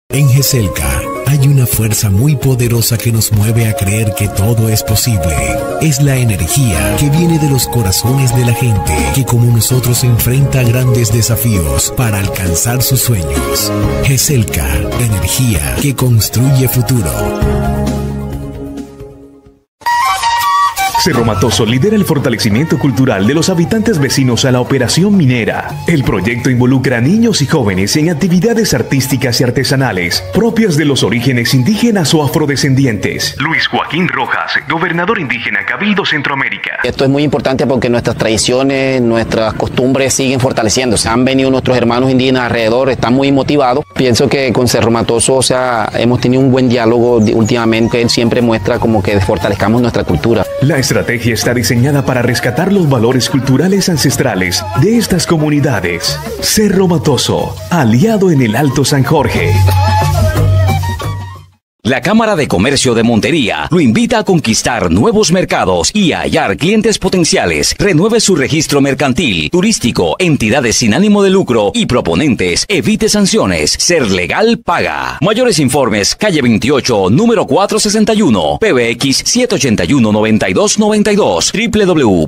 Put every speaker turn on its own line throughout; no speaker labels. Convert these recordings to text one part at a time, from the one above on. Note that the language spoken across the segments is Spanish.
En GESELCA hay una fuerza muy poderosa que nos mueve a creer que todo es posible. Es la energía que viene de los corazones de la gente que como nosotros enfrenta grandes desafíos para alcanzar sus sueños. GESELCA, energía que construye futuro.
Cerro Matoso lidera el fortalecimiento cultural de los habitantes vecinos a la operación minera. El proyecto involucra a niños y jóvenes en actividades artísticas y artesanales propias de los orígenes indígenas o afrodescendientes. Luis Joaquín Rojas, gobernador indígena Cabildo Centroamérica.
Esto es muy importante porque nuestras tradiciones, nuestras costumbres siguen fortaleciéndose. Han venido nuestros hermanos indígenas alrededor, están muy motivados. Pienso que con Cerro Matoso, hemos tenido un buen diálogo últimamente. Él siempre muestra como que fortalezcamos nuestra cultura.
La estrategia está diseñada para rescatar los valores culturales ancestrales de estas comunidades. Cerro Matoso, aliado en el Alto San Jorge.
La Cámara de Comercio de Montería lo invita a conquistar nuevos mercados y a hallar clientes potenciales. Renueve su registro mercantil, turístico, entidades sin ánimo de lucro y proponentes. Evite sanciones. Ser legal paga. Mayores informes, calle 28, número 461, PBX 781-9292,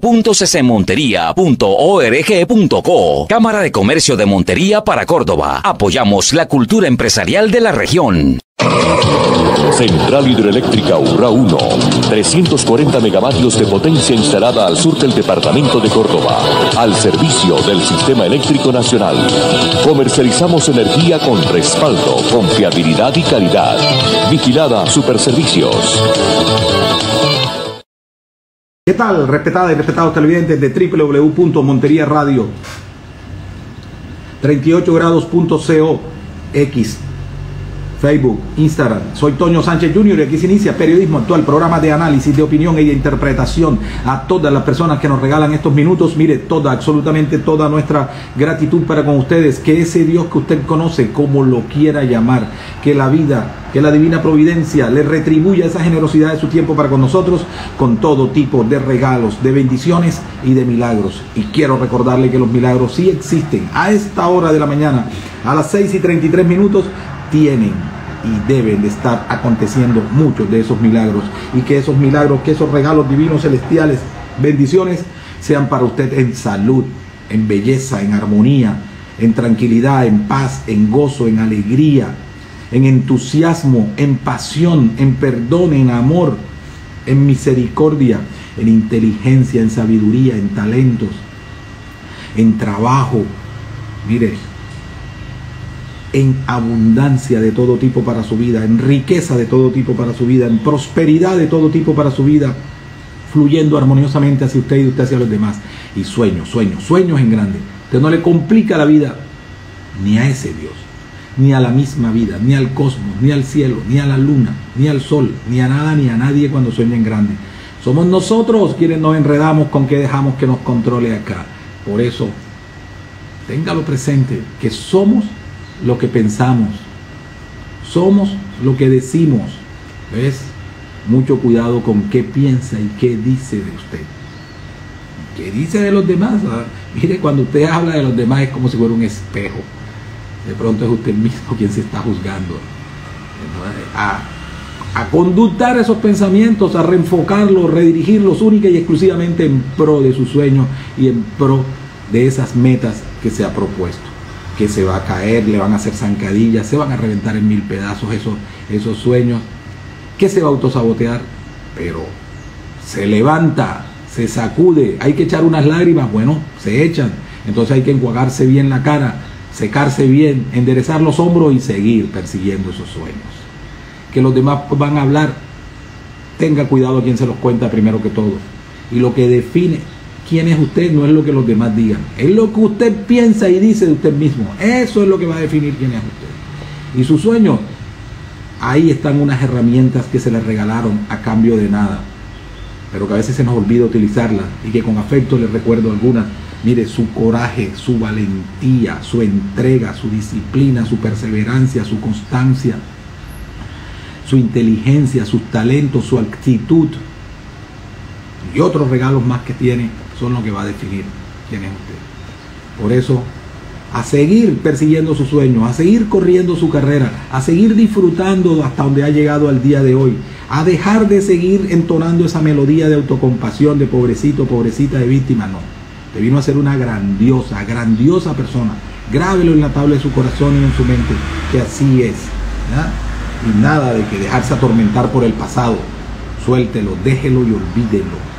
www.ccmonteria.org.co. Cámara de Comercio de Montería para Córdoba. Apoyamos la cultura empresarial de la región.
Central Hidroeléctrica Urrá 1, 340 megavatios de potencia instalada al sur del departamento de Córdoba, al servicio del Sistema Eléctrico Nacional. Comercializamos energía con respaldo, confiabilidad y calidad. Vigilada Superservicios.
¿Qué tal, respetada y respetados televidentes de www.monteriaradio 38grados.co X, Facebook, Instagram? Soy Toño Sánchez Jr. y aquí se inicia Periodismo Actual, programa de análisis, de opinión y de interpretación. A todas las personas que nos regalan estos minutos, mire, absolutamente toda nuestra gratitud para con ustedes. Que ese Dios que usted conoce, como lo quiera llamar, que la vida, que la divina providencia le retribuya esa generosidad de su tiempo para con nosotros, con todo tipo de regalos, de bendiciones y de milagros. Y quiero recordarle que los milagros sí existen. A esta hora de la mañana, a las 6:33, tienen y deben de estar aconteciendo muchos de esos milagros, y que esos milagros, que esos regalos divinos celestiales, bendiciones, sean para usted en salud, en belleza, en armonía, en tranquilidad, en paz, en gozo, en alegría, en entusiasmo, en pasión, en perdón, en amor, en misericordia, en inteligencia, en sabiduría, en talentos, en trabajo, mire, en abundancia de todo tipo para su vida, en riqueza de todo tipo para su vida, en prosperidad de todo tipo para su vida, fluyendo armoniosamente hacia usted y usted hacia los demás. Y sueños en grande. Usted no le complica la vida ni a ese Dios, ni a la misma vida, ni al cosmos, ni al cielo, ni a la luna, ni al sol, ni a nada ni a nadie cuando sueña en grande. Somos nosotros quienes nos enredamos con que dejamos que nos controle acá. Por eso, téngalo presente, que somos lo que pensamos, somos lo que decimos. ¿Ves? Mucho cuidado con qué piensa y qué dice de usted, qué dice de los demás. Mire, cuando usted habla de los demás es como si fuera un espejo. De pronto es usted mismo quien se está juzgando. A conductar esos pensamientos, a reenfocarlos, redirigirlos única y exclusivamente en pro de sus sueños y en pro de esas metas que se ha propuesto. Que se va a caer, le van a hacer zancadillas, se van a reventar en mil pedazos esos sueños, que se va a autosabotear, pero se levanta, se sacude. Hay que echar unas lágrimas, bueno, se echan. Entonces hay que enjuagarse bien la cara, secarse bien, enderezar los hombros y seguir persiguiendo esos sueños. Que los demás van a hablar, tenga cuidado a quien se los cuenta primero que todo. Y lo que define quién es usted no es lo que los demás digan, es lo que usted piensa y dice de usted mismo. Eso es lo que va a definir quién es usted. Y sus sueños, ahí están unas herramientas que se le regalaron a cambio de nada, pero que a veces se nos olvida utilizarlas, y que con afecto les recuerdo algunas. Mire, su coraje, su valentía, su entrega, su disciplina, su perseverancia, su constancia, su inteligencia, sus talentos, su actitud y otros regalos más que tiene, son lo que va a definir quién es usted. Por eso, a seguir persiguiendo sus sueños, a seguir corriendo su carrera, a seguir disfrutando hasta donde ha llegado al día de hoy, a dejar de seguir entonando esa melodía de autocompasión, de pobrecito, pobrecita, de víctima. No, te vino a ser una grandiosa, grandiosa persona. Grábelo en la tabla de su corazón y en su mente, que así es, ¿ya? Y nada de que dejarse atormentar por el pasado. Suéltelo, déjelo y olvídelo.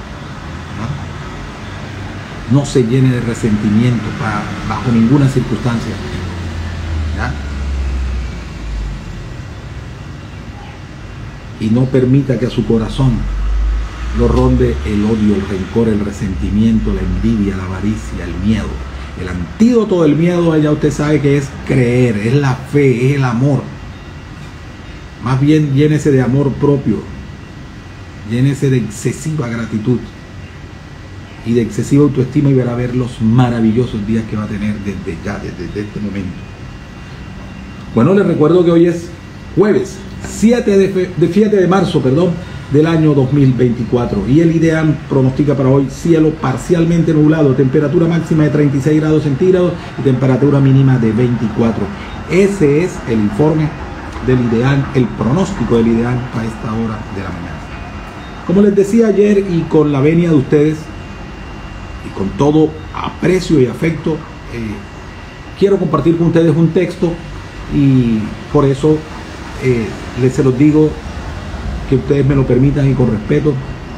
No se llene de resentimiento bajo ninguna circunstancia, ¿ya? Y no permita que a su corazón lo ronde el odio, el rencor, el resentimiento, la envidia, la avaricia, el miedo. El antídoto del miedo, ya usted sabe que es creer, es la fe, es el amor. Más bien llénese de amor propio, llénese de excesiva gratitud y de excesiva autoestima, y verá ver los maravillosos días que va a tener desde ya, desde este momento. Bueno, les recuerdo que hoy es jueves 7 de marzo, del año 2024, y el IDEAM pronostica para hoy cielo parcialmente nublado, temperatura máxima de 36 grados centígrados y temperatura mínima de 24. Ese es el informe del IDEAM, el pronóstico del IDEAM a esta hora de la mañana. Como les decía ayer, y con la venia de ustedes, y con todo aprecio y afecto, quiero compartir con ustedes un texto, y por eso se los digo, que ustedes me lo permitan y con respeto,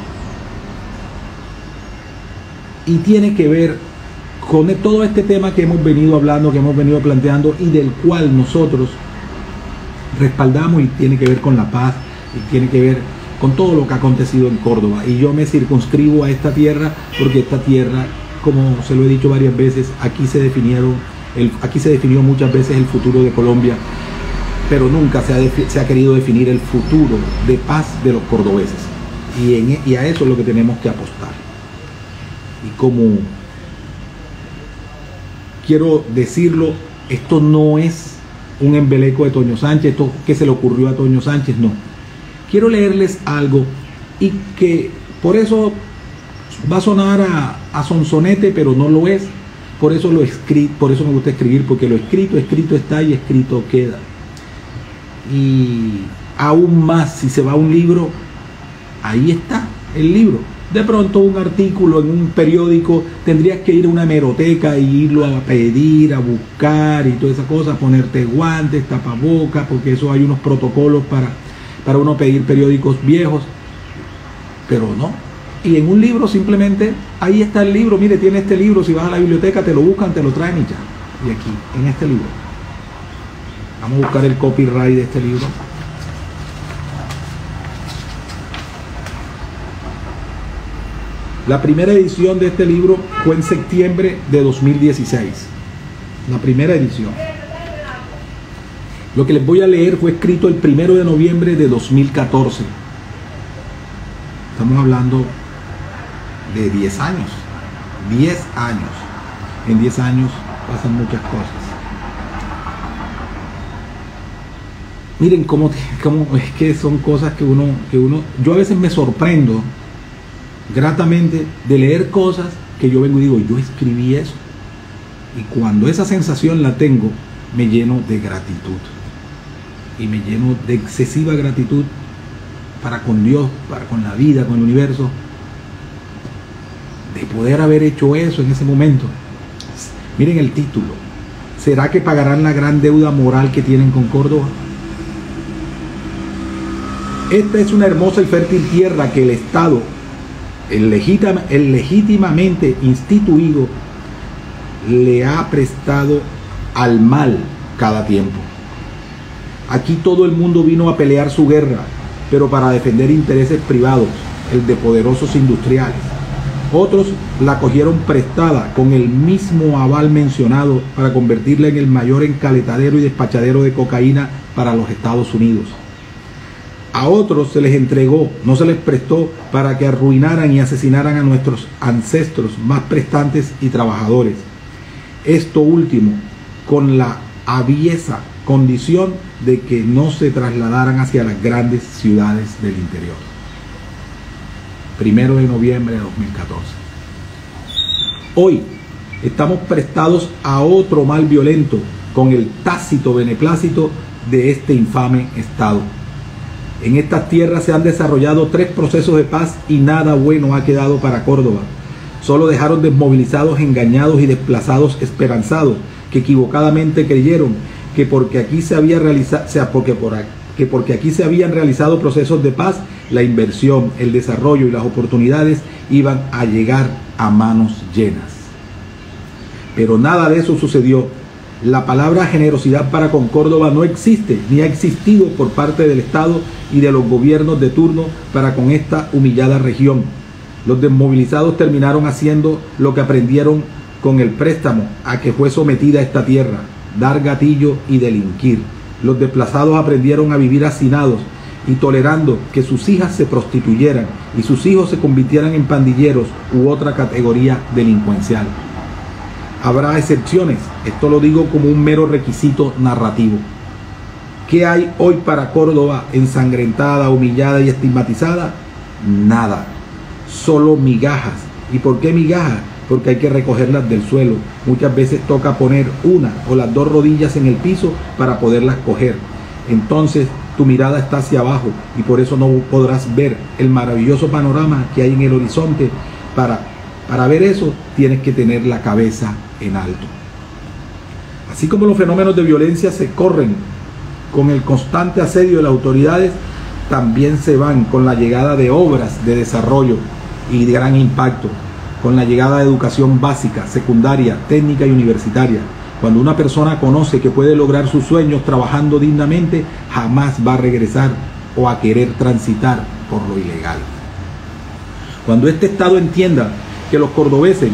y tiene que ver con todo este tema que hemos venido hablando, que hemos venido planteando, y del cual nosotros respaldamos, y tiene que ver con la paz, y tiene que ver con todo lo que ha acontecido en Córdoba. Y yo me circunscribo a esta tierra porque esta tierra, como se lo he dicho varias veces, aquí se definió muchas veces el futuro de Colombia, pero nunca se ha querido definir el futuro de paz de los cordobeses, y a eso es lo que tenemos que apostar. Y como quiero decirlo, esto no es un embeleco de Toño Sánchez, esto que se le ocurrió a Toño Sánchez, no. Quiero leerles algo, y que por eso va a sonar a sonsonete, pero no lo es. Por eso por eso me gusta escribir, porque lo escrito está y escrito queda. Y aún más, si se va a un libro, ahí está el libro. De pronto un artículo en un periódico, tendrías que ir a una hemeroteca y irlo a pedir, a buscar y toda esa cosa, ponerte guantes, tapabocas, porque eso hay unos protocolos para uno pedir periódicos viejos, pero no. Y en un libro simplemente, ahí está el libro, mire, tiene este libro, si vas a la biblioteca te lo buscan, te lo traen y ya. Y aquí, en este libro. Vamos a buscar el copyright de este libro. La primera edición de este libro fue en septiembre de 2016. La primera edición. Lo que les voy a leer fue escrito el 1 de noviembre de 2014. Estamos hablando de 10 años. 10 años. En 10 años pasan muchas cosas. Miren cómo es que son cosas que uno, yo a veces me sorprendo gratamente de leer cosas que yo vengo y digo, yo escribí eso. Y cuando esa sensación la tengo, me lleno de gratitud. Y me lleno de excesiva gratitud para con Dios, para con la vida, con el universo, de poder haber hecho eso en ese momento. Miren el título. ¿Será que pagarán la gran deuda moral que tienen con Córdoba? Esta es una hermosa y fértil tierra que el Estado, el legítimamente instituido, le ha prestado al mal cada tiempo. Aquí todo el mundo vino a pelear su guerra, pero para defender intereses privados, el de poderosos industriales. Otros la cogieron prestada con el mismo aval mencionado para convertirla en el mayor encaletadero y despachadero de cocaína para los Estados Unidos. A otros se les entregó, no se les prestó, para que arruinaran y asesinaran a nuestros ancestros más prestantes y trabajadores. Esto último, con la aviesa condición de que no se trasladaran hacia las grandes ciudades del interior. 1 de noviembre de 2014. Hoy, estamos prestados a otro mal violento con el tácito beneplácito de este infame Estado. En estas tierras se han desarrollado 3 procesos de paz y nada bueno ha quedado para Córdoba. Solo dejaron desmovilizados, engañados y desplazados esperanzados que equivocadamente creyeron que porque aquí se había realizado, porque aquí se habían realizado procesos de paz, la inversión, el desarrollo y las oportunidades iban a llegar a manos llenas. Pero nada de eso sucedió. La palabra generosidad para con Córdoba no existe, ni ha existido por parte del Estado y de los gobiernos de turno para con esta humillada región. Los desmovilizados terminaron haciendo lo que aprendieron con el préstamo a que fue sometida esta tierra: dar gatillo y delinquir. Los desplazados aprendieron a vivir hacinados y tolerando que sus hijas se prostituyeran y sus hijos se convirtieran en pandilleros u otra categoría delincuencial. Habrá excepciones, esto lo digo como un mero requisito narrativo. ¿Qué hay hoy para Córdoba ensangrentada, humillada y estigmatizada? Nada, solo migajas. ¿Y por qué migajas? Porque hay que recogerlas del suelo. Muchas veces toca poner una o las 2 rodillas en el piso para poderlas coger. Entonces tu mirada está hacia abajo y por eso no podrás ver el maravilloso panorama que hay en el horizonte. Para ver eso tienes que tener la cabeza en alto. Así como los fenómenos de violencia se corren con el constante asedio de las autoridades, también se van con la llegada de obras de desarrollo y de gran impacto, con la llegada de educación básica, secundaria, técnica y universitaria. Cuando una persona conoce que puede lograr sus sueños trabajando dignamente, jamás va a regresar o a querer transitar por lo ilegal. Cuando este Estado entienda que los cordobeses,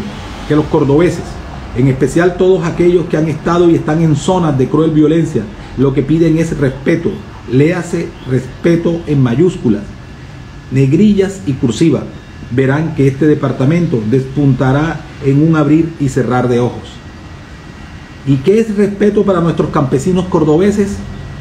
en especial todos aquellos que han estado y están en zonas de cruel violencia, lo que piden es respeto, léase respeto en mayúsculas, negrillas y cursiva, verán que este departamento despuntará en un abrir y cerrar de ojos. ¿Y qué es respeto para nuestros campesinos cordobeses?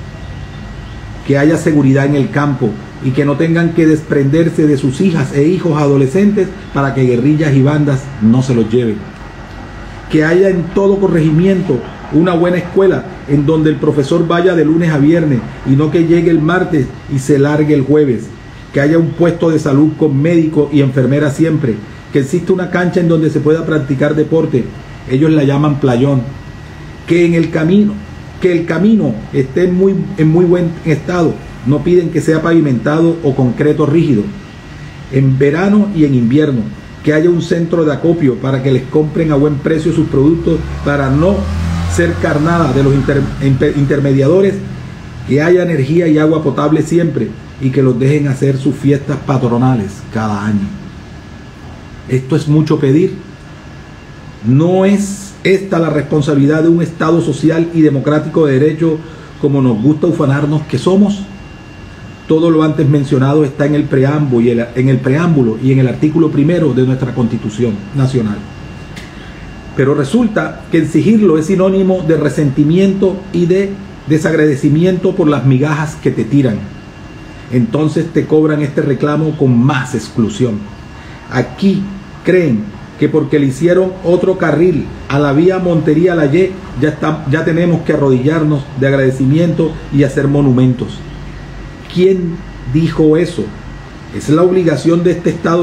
Que haya seguridad en el campo y que no tengan que desprenderse de sus hijas e hijos adolescentes para que guerrillas y bandas no se los lleven. Que haya en todo corregimiento una buena escuela en donde el profesor vaya de lunes a viernes y no que llegue el martes y se largue el jueves. Que haya un puesto de salud con médico y enfermera siempre. Que exista una cancha en donde se pueda practicar deporte. Ellos la llaman playón. Que el camino esté en muy buen estado. No piden que sea pavimentado o concreto rígido. En verano y en invierno, que haya un centro de acopio para que les compren a buen precio sus productos para no ser carnada de los intermediadores. Que haya energía y agua potable siempre y que los dejen hacer sus fiestas patronales cada año. Esto es mucho pedir. No es esta la responsabilidad de un Estado social y democrático de derecho como nos gusta ufanarnos que somos. Todo lo antes mencionado está en el preámbulo y en el artículo 1 de nuestra Constitución Nacional. Pero resulta que exigirlo es sinónimo de resentimiento y de desagradecimiento por las migajas que te tiran. Entonces te cobran este reclamo con más exclusión. Aquí creen que porque le hicieron otro carril a la vía Montería-La Y, ya tenemos que arrodillarnos de agradecimiento y hacer monumentos. ¿Quién dijo eso? Es la obligación de este Estado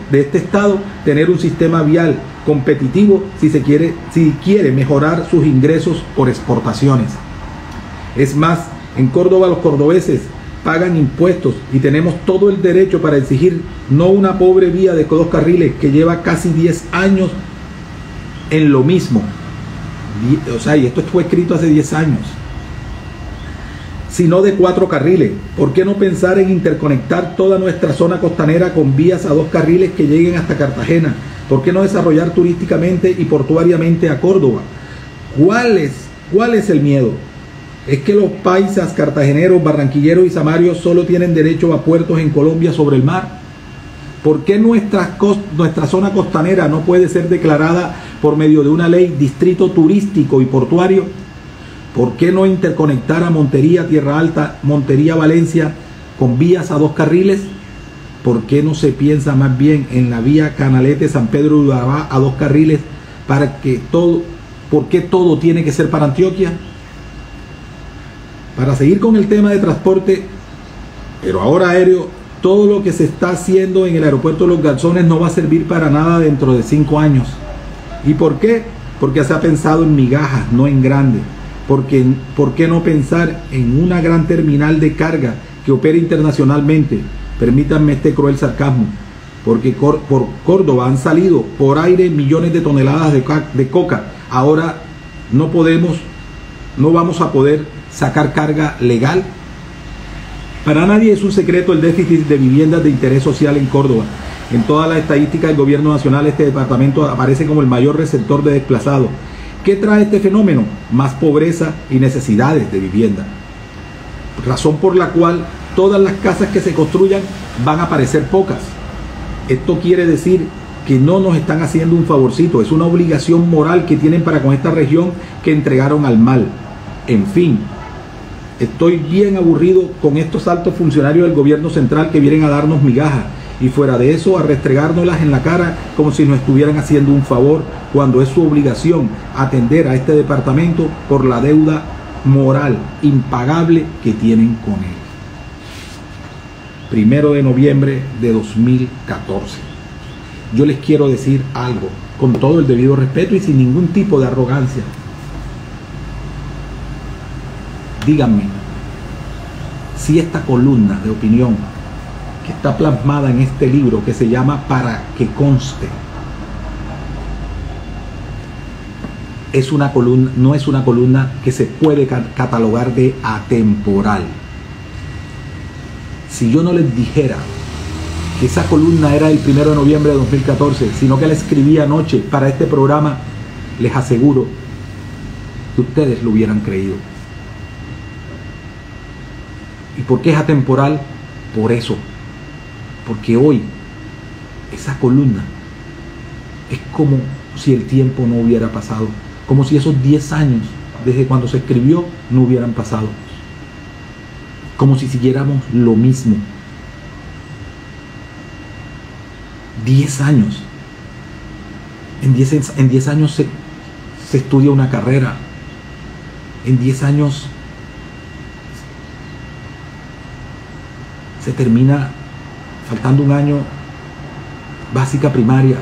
tener un sistema vial competitivo si quiere mejorar sus ingresos por exportaciones. Es más, en Córdoba los cordobeses pagan impuestos y tenemos todo el derecho para exigir no una pobre vía de 2 carriles que lleva casi 10 años en lo mismo. O sea, y esto fue escrito hace 10 años. Sino de 4 carriles. ¿Por qué no pensar en interconectar toda nuestra zona costanera con vías a 2 carriles que lleguen hasta Cartagena? ¿Por qué no desarrollar turísticamente y portuariamente a Córdoba? ¿Cuál es el miedo? ¿Es que los paisas, cartageneros, barranquilleros y samarios solo tienen derecho a puertos en Colombia sobre el mar? ¿Por qué nuestra zona costanera no puede ser declarada por medio de una ley distrito turístico y portuario? ¿Por qué no interconectar a Montería, Tierra Alta, Montería, Valencia con vías a 2 carriles? ¿Por qué no se piensa más bien en la vía Canalete, San Pedro de Urabá a 2 carriles ¿Por qué todo tiene que ser para Antioquia? Para seguir con el tema de transporte, pero ahora aéreo, todo lo que se está haciendo en el aeropuerto de Los Garzones no va a servir para nada dentro de 5 años. ¿Y por qué? Porque se ha pensado en migajas, no en grande. Porque, ¿por qué no pensar en una gran terminal de carga que opere internacionalmente? Permítanme este cruel sarcasmo. Porque por Córdoba han salido por aire millones de toneladas de coca. Ahora no vamos a poder sacar carga legal. Para nadie es un secreto el déficit de viviendas de interés social en Córdoba. En todas las estadísticas del gobierno nacional, este departamento aparece como el mayor receptor de desplazados. ¿Qué trae este fenómeno? Más pobreza y necesidades de vivienda. Razón por la cual todas las casas que se construyan van a parecer pocas. Esto quiere decir que no nos están haciendo un favorcito, es una obligación moral que tienen para con esta región que entregaron al mal. En fin, estoy bien aburrido con estos altos funcionarios del gobierno central que vienen a darnos migajas y fuera de eso a restregárnoslas en la cara como si nos estuvieran haciendo un favor, cuando es su obligación atender a este departamento por la deuda moral impagable que tienen con él. 1 de noviembre de 2014. Yo les quiero decir algo con todo el debido respeto y sin ningún tipo de arrogancia. Díganme si esta columna de opinión que está plasmada en este libro que se llama Para que conste es una columna, no es una columna que se puede catalogar de atemporal. Si yo no les dijera que esa columna era el 1 de noviembre de 2014, sino que la escribí anoche para este programa, les aseguro que ustedes lo hubieran creído. ¿Y por qué es atemporal? Por eso. Porque hoy esa columna es como si el tiempo no hubiera pasado. Como si esos 10 años desde cuando se escribió no hubieran pasado. Como si siguiéramos lo mismo. 10 años. En 10 años se estudia una carrera. En 10 años se termina, faltando un año, básica primaria.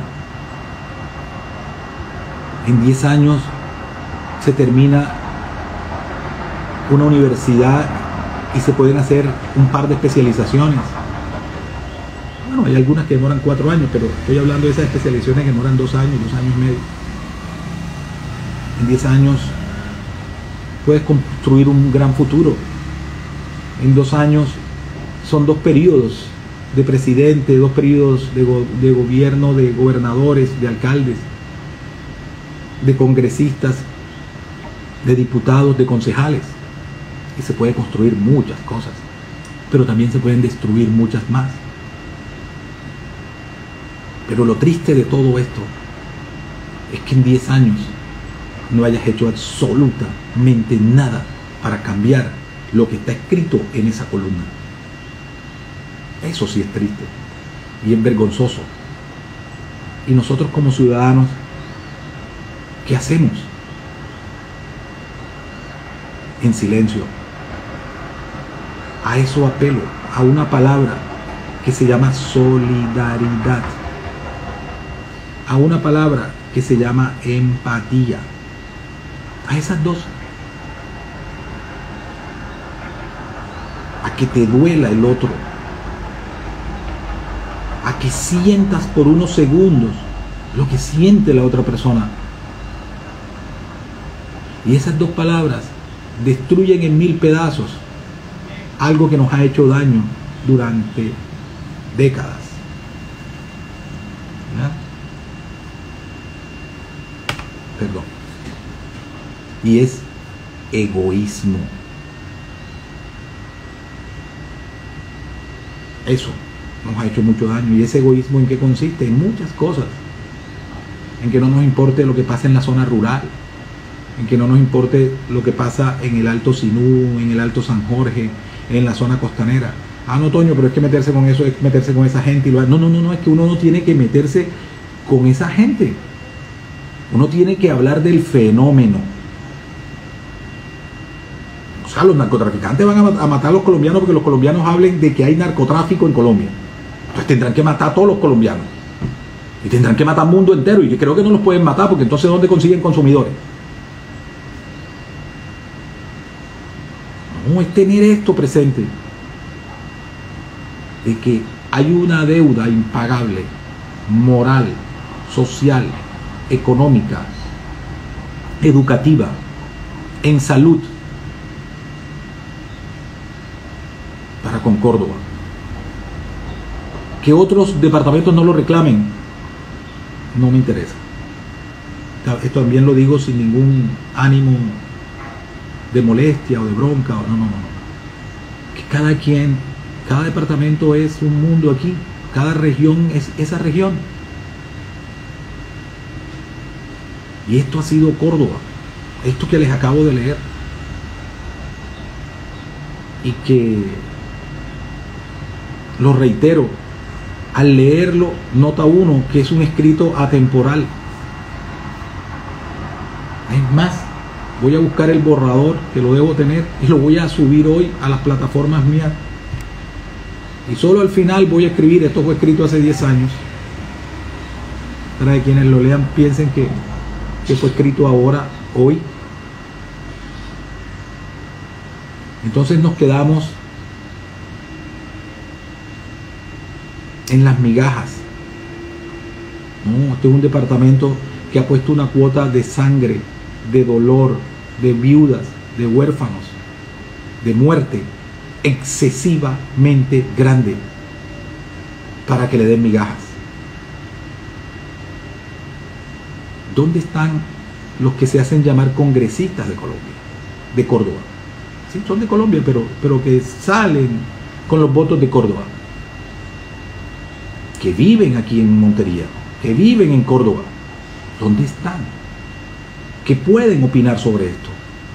En 10 años se termina una universidad y se pueden hacer un par de especializaciones. Bueno, hay algunas que demoran 4 años, pero estoy hablando de esas especializaciones que demoran 2 años, 2 años y medio. En 10 años puedes construir un gran futuro. En 2 años son 2 periodos de presidente, 2 periodos de gobierno, de gobernadores, de alcaldes, de congresistas, de diputados, de concejales. Y se puede construir muchas cosas, pero también se pueden destruir muchas más. Pero lo triste de todo esto es que en 10 años no hayas hecho absolutamente nada para cambiar lo que está escrito en esa columna. Eso sí es triste y es vergonzoso. Y nosotros como ciudadanos, ¿qué hacemos? En silencio. A eso apelo, a una palabra que se llama solidaridad, a una palabra que se llama empatía, a esas dos. A que te duela el otro, a que sientas por unos segundos lo que siente la otra persona. Y esas dos palabras destruyen en 1000 pedazos algo que nos ha hecho daño durante décadas. ¿Verdad? Perdón. Y es egoísmo. Eso nos ha hecho mucho daño. ¿Y ese egoísmo en qué consiste? En muchas cosas. En que no nos importe lo que pasa en la zona rural, en que no nos importe lo que pasa en el Alto Sinú, en el Alto San Jorge, en la zona costanera. Ah, no, Toño, pero es que meterse con eso es meterse con esa gente. No, es que uno no tiene que meterse con esa gente. Uno tiene que hablar del fenómeno. O sea, los narcotraficantes van a matar a los colombianos porque los colombianos hablen de que hay narcotráfico en Colombia. Entonces tendrán que matar a todos los colombianos. Y tendrán que matar al mundo entero. Y yo creo que no los pueden matar porque entonces ¿dónde consiguen consumidores? No, es tener esto presente. De que hay una deuda impagable, moral, social, económica, educativa, en salud, para con Córdoba. Que otros departamentos no lo reclamen, no me interesa. Esto también lo digo sin ningún ánimo de molestia o de bronca, no. Que cada quien, cada departamento es un mundo aquí, cada región es esa región. Y esto ha sido Córdoba, esto que les acabo de leer. Y que, lo reitero, al leerlo, nota uno que es un escrito atemporal. Es más, voy a buscar el borrador, que lo debo tener, y lo voy a subir hoy a las plataformas mías. Y solo al final voy a escribir, esto fue escrito hace 10 años, para que quienes lo lean piensen que fue escrito ahora, hoy. Entonces nos quedamos en las migajas. No, este es un departamento que ha puesto una cuota de sangre, de dolor, de viudas, de huérfanos, de muerte excesivamente grande para que le den migajas. ¿Dónde están los que se hacen llamar congresistas de Colombia, de Córdoba? Sí, son de Colombia, pero que salen con los votos de Córdoba, que viven aquí en Montería, que viven en Córdoba. ¿Dónde están? ¿Qué pueden opinar sobre esto?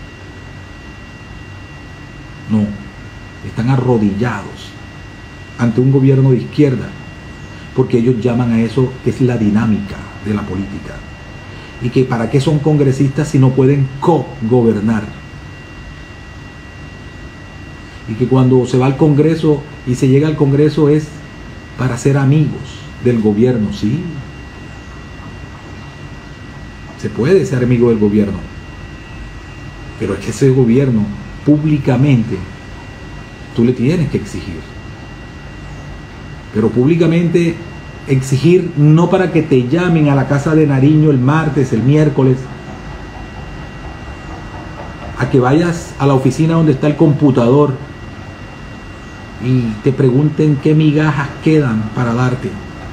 No, están arrodillados ante un gobierno de izquierda, porque ellos llaman a eso que es la dinámica de la política. Y que para qué son congresistas si no pueden co-gobernar. Y que cuando se va al Congreso y se llega al Congreso es para ser amigos del gobierno. Sí, se puede ser amigo del gobierno, pero es que ese gobierno públicamente tú le tienes que exigir. Pero públicamente exigir no para que te llamen a la casa de Nariño el martes, el miércoles, a que vayas a la oficina donde está el computador y te pregunten qué migajas quedan para darte,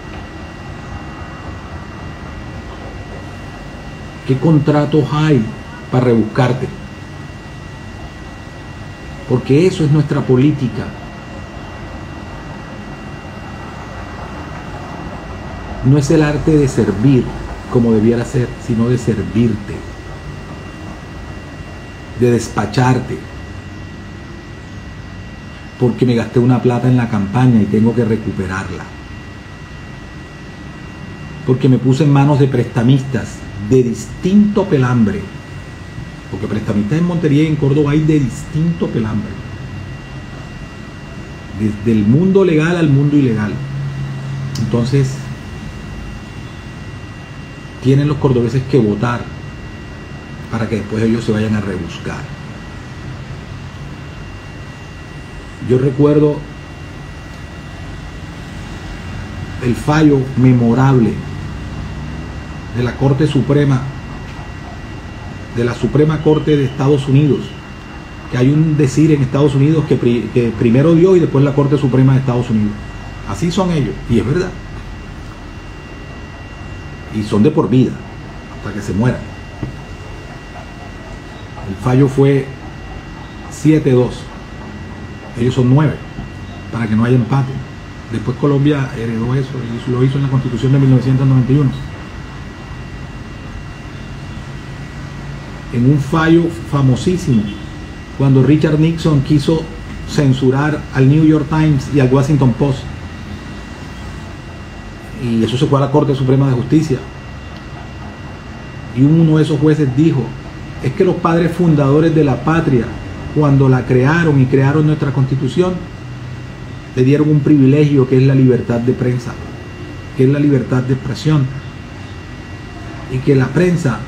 qué contratos hay para rebuscarte, porque eso es nuestra política. No es el arte de servir como debiera ser, sino de servirte, de despacharte, porque me gasté una plata en la campaña y tengo que recuperarla, porque me puse en manos de prestamistas de distinto pelambre, porque prestamistas en Montería y en Córdoba hay de distinto pelambre, desde el mundo legal al mundo ilegal. Entonces tienen los cordobeses que votar para que después ellos se vayan a rebuscar. Yo recuerdo el fallo memorable de la Corte Suprema, de la Suprema Corte de Estados Unidos, que hay un decir en Estados Unidos que primero Dios y después la Corte Suprema de Estados Unidos. Así son ellos, y es verdad. Y son de por vida, hasta que se mueran. El fallo fue 7-2. Ellos son 9, para que no haya empate. Después Colombia heredó eso, y lo hizo en la Constitución de 1991. En un fallo famosísimo, cuando Richard Nixon quiso censurar al New York Times y al Washington Post. Y eso se fue a la Corte Suprema de Justicia. Y uno de esos jueces dijo, es que los padres fundadores de la patria, cuando la crearon y crearon nuestra Constitución, le dieron un privilegio que es la libertad de prensa, que es la libertad de expresión, y que la prensa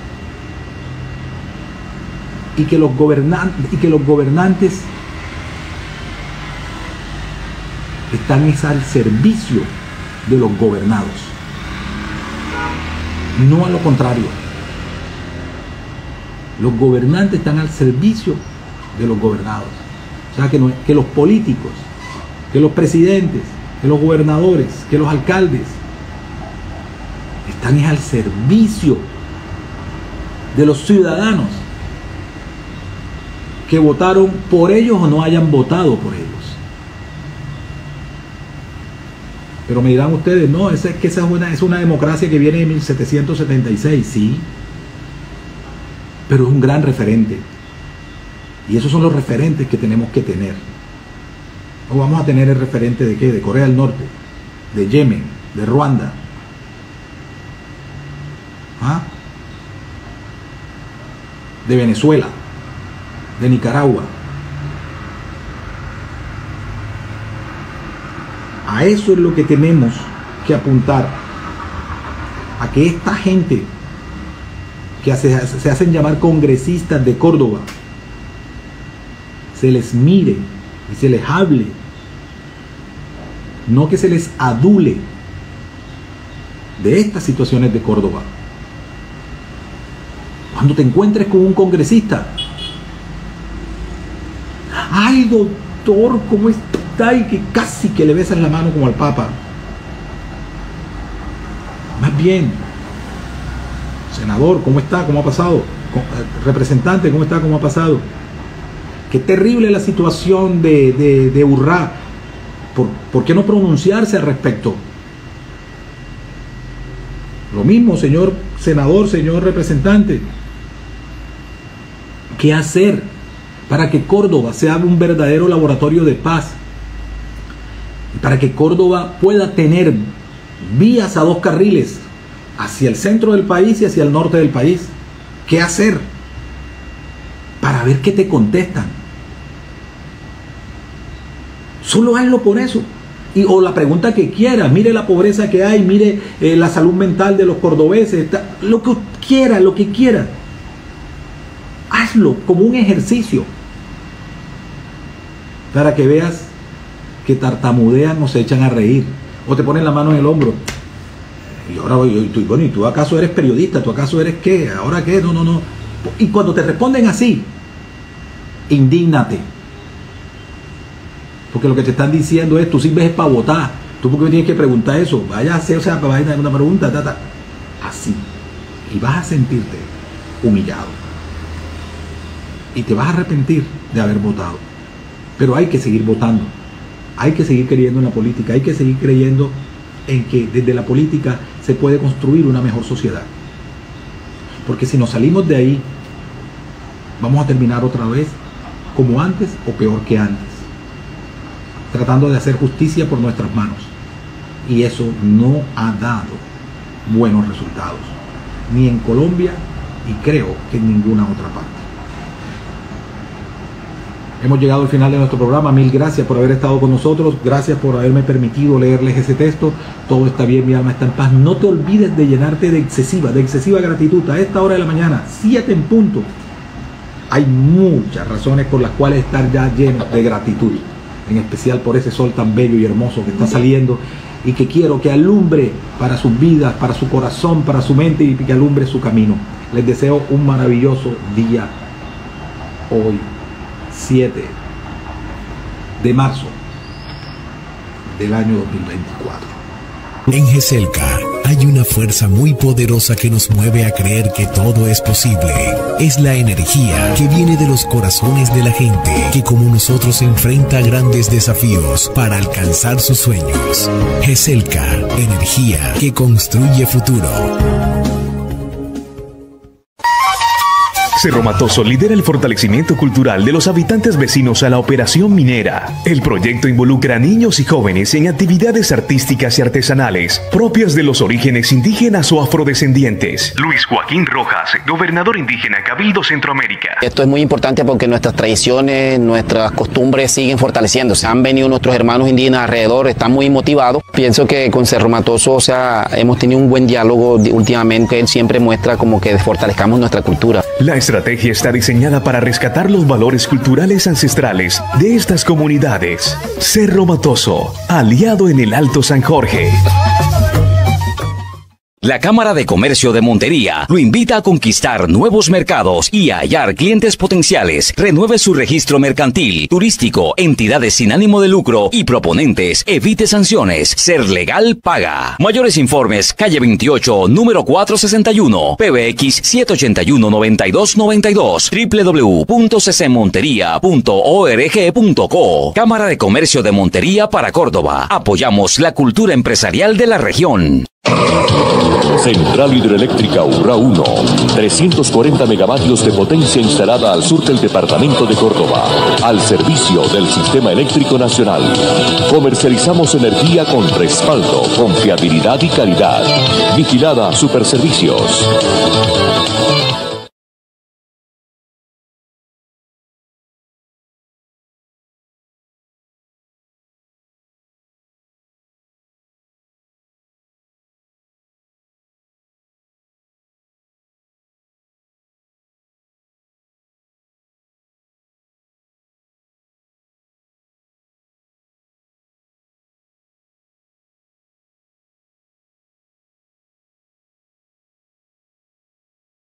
y que los gobernantes están al servicio de los gobernados, no a lo contrario. Los gobernantes están al servicio de los gobernados. O sea, que los políticos, que los presidentes, que los gobernadores, que los alcaldes están al servicio de los ciudadanos que votaron por ellos o no hayan votado por ellos. Pero me dirán ustedes, no, esa es una democracia que viene de 1776, sí, pero es un gran referente. Y esos son los referentes que tenemos que tener. No vamos a tener el referente de ¿qué? De Corea del Norte, de Yemen, de Ruanda. ¿Ah? De Venezuela, de Nicaragua. A eso es lo que tenemos que apuntar, a que esta gente que se hacen llamar congresistas de Córdoba, se les mire y se les hable, no que se les adule de estas situaciones de Córdoba. Cuando te encuentres con un congresista, ay doctor, ¿cómo está? Y que casi que le besas la mano como al Papa. Más bien, senador, ¿cómo está? ¿Cómo ha pasado? Representante, ¿cómo está? ¿Cómo ha pasado? Qué terrible la situación de Urrá. ¿Por qué no pronunciarse al respecto? Lo mismo, señor senador, señor representante. ¿Qué hacer para que Córdoba sea un verdadero laboratorio de paz? Para que Córdoba pueda tener vías a 2 carriles hacia el centro del país y hacia el norte del país. ¿Qué hacer? Para ver qué te contestan. Solo hazlo por eso. O la pregunta que quieras. Mire la pobreza que hay, mire la salud mental de los cordobeses, lo que quiera. Hazlo como un ejercicio para que veas que tartamudean o se echan a reír o te ponen la mano en el hombro. Y ahora, bueno, ¿y tú acaso eres periodista? ¿Tú acaso eres qué? ¿Ahora qué? No. Y cuando te responden así, indígnate. Porque lo que te están diciendo es, tú sirves para votar. ¿Tú por qué me tienes que preguntar eso? Vaya a hacer, vaya a dar una pregunta, así. Y vas a sentirte humillado. Y te vas a arrepentir de haber votado. Pero hay que seguir votando. Hay que seguir creyendo en la política. Hay que seguir creyendo en que desde la política se puede construir una mejor sociedad. Porque si nos salimos de ahí, vamos a terminar otra vez como antes o peor que antes, tratando de hacer justicia por nuestras manos. Y eso no ha dado buenos resultados, ni en Colombia y creo que en ninguna otra parte. Hemos llegado al final de nuestro programa. Mil gracias por haber estado con nosotros. Gracias por haberme permitido leerles ese texto. Todo está bien, mi alma está en paz. No te olvides de llenarte de excesiva gratitud a esta hora de la mañana, 7 en punto. Hay muchas razones por las cuales estar ya lleno de gratitud, en especial por ese sol tan bello y hermoso que está saliendo y que quiero que alumbre para sus vidas, para su corazón, para su mente y que alumbre su camino. Les deseo un maravilloso día hoy, 7 de marzo del año 2024.
En GESELCA hay una fuerza muy poderosa que nos mueve a creer que todo es posible. Es la energía que viene de los corazones de la gente que como nosotros enfrenta grandes desafíos para alcanzar sus sueños. GESELCA, energía que construye futuro.
Cerro Matoso lidera el fortalecimiento cultural de los habitantes vecinos a la operación minera. El proyecto involucra a niños y jóvenes en actividades artísticas y artesanales propias de los orígenes indígenas o afrodescendientes. Luis Joaquín Rojas, gobernador indígena Cabildo Centroamérica.
Esto es muy importante porque nuestras tradiciones, nuestras costumbres siguen fortaleciéndose. Han venido nuestros hermanos indígenas alrededor, están muy motivados. Pienso que con Cerro Matoso, hemos tenido un buen diálogo últimamente. Él siempre muestra como que fortalezcamos nuestra cultura.
La estrategia está diseñada para rescatar los valores culturales ancestrales de estas comunidades. Cerro Matoso, aliado en el Alto San Jorge.
La Cámara de Comercio de Montería lo invita a conquistar nuevos mercados y a hallar clientes potenciales. Renueve su registro mercantil, turístico, entidades sin ánimo de lucro y proponentes. Evite sanciones. Ser legal paga. Mayores informes, calle 28, número 461, PBX 781-9292, www.ccmontería.org.co. Cámara de Comercio de Montería para Córdoba. Apoyamos la cultura empresarial de la región.
Central Hidroeléctrica Urrá 1, 340 megavatios de potencia instalada al sur del departamento de Córdoba, al servicio del Sistema Eléctrico Nacional. Comercializamos energía con respaldo, confiabilidad y calidad. Vigilada Superservicios.